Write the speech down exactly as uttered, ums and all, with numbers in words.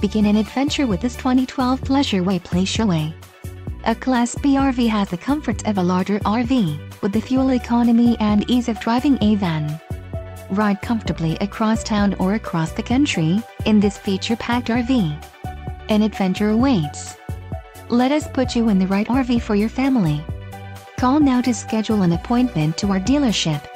Begin an adventure with this twenty twelve PLEASUREWay PLEASUREWay. A Class B R V has the comforts of a larger R V, with the fuel economy and ease of driving a van. Ride comfortably across town or across the country, in this feature-packed R V. An adventure awaits. Let us put you in the right R V for your family. Call now to schedule an appointment to our dealership.